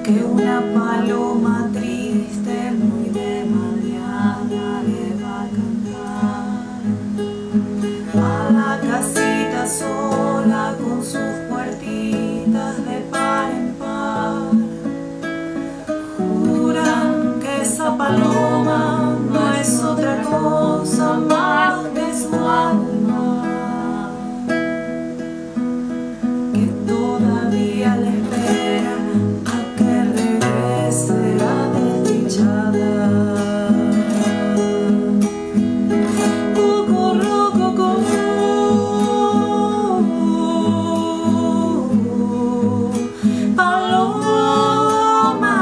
que una paloma triste muy de mañana le va a cantar a la casita sola con sus puertitas de par en par. Juran que esa paloma no es otra cosa más que su alma, que todavía le espera a que regrese la desdichada. Cucurrucucú, paloma,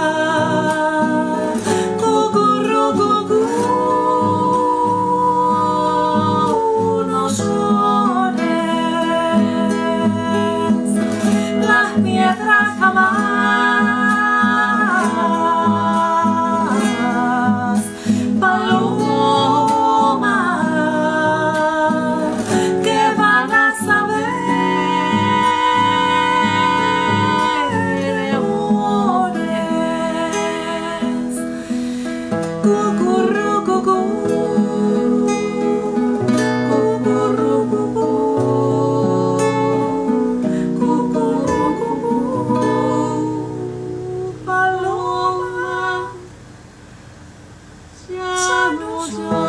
cucurrucucú, no llores, las piedras jamás. Paloma, que van a saber de amores. Cucurrucucú, cucurrucucú, cucurrucucú, paloma, ya no llores.